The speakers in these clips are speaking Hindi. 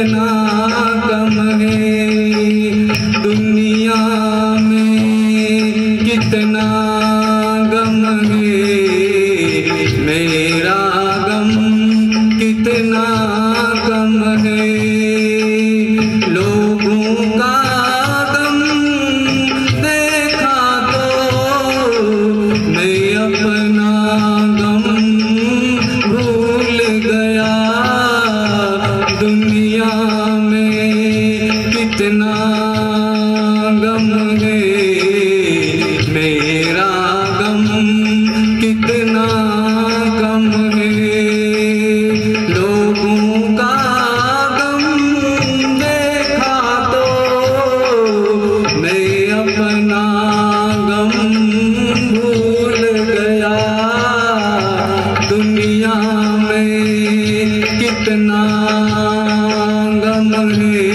कितना कम है, दुनिया में कितना गम है, मेरा गम कितना कम है। लोगों का गम देखा तो मैं अपना गम भूल गया। दुनिया में कितना गम है, मेरा गम कितना कम है। लोगों का गम देखा तो मैं अपना गम भूल गया। दुनिया में कितना गम है,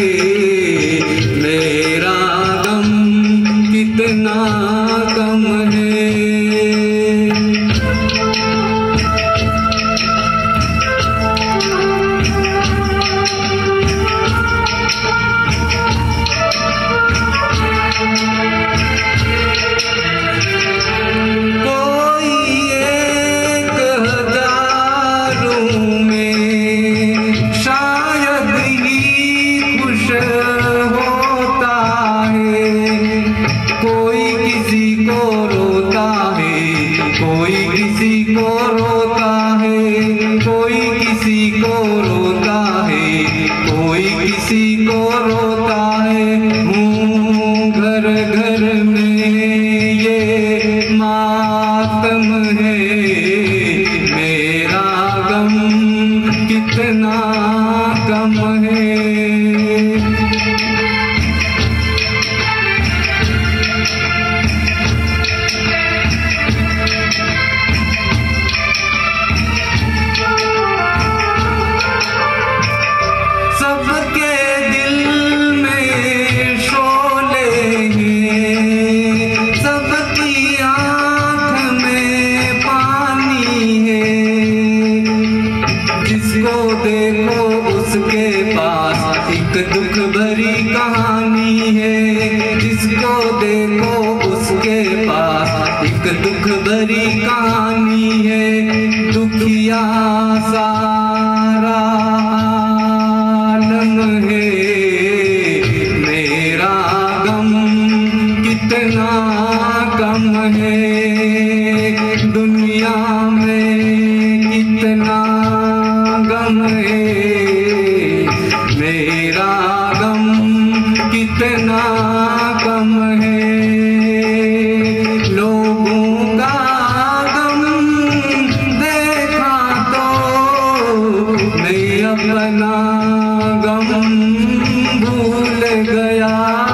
मेरा गम कितना कम है। कोई किसी को रोता है, कोई किसी को रोता है, कोई किसी को रोता है। घर घर में ये मातम है, मेरा गम कितना कम है। सबके दिल में शोले हैं, सबकी आँख में पानी है। जिसको देखो उसके पास एक दुख भरी कहानी है, जिसको देखो उसके पास एक दुख भरी कहानी है। दुखिया सारा है, मेरा गम कितना कम है। दुनिया में कितना गम है, मेरा गम कितना कम है। लोगों का गम देखा तो मैं अपना गम भूल गया।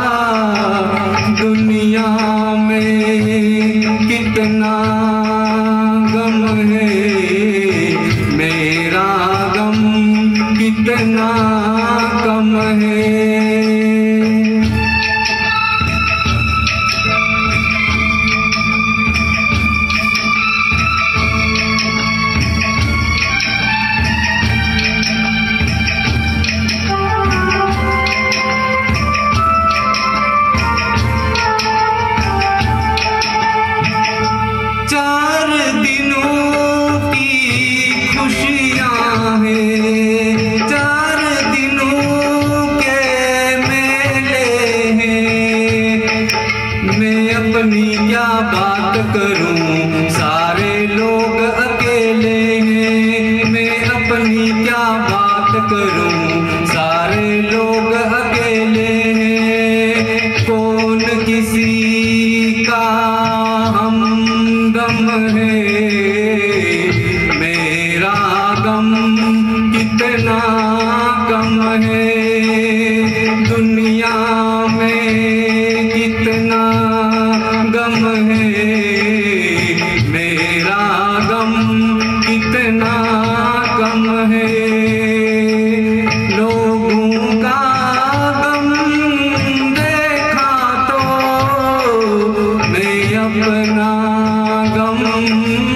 दुनिया में कितना गम है, मेरा गम कितना कम है। चार दिनों की खुशियाँ हैं, चार दिनों के मेले हैं। मैं अपनी क्या बात करूं, सारे लोग अकेले हैं। मैं अपनी क्या बात करूं, सारे लोग अकेले हैं। कौन किसी का हमदम है, मेरा गम कितना कम है। दुनिया में कितना गम है, मेरा गम कितना कम है। लोगों का गम देखा तो मैं अपना गम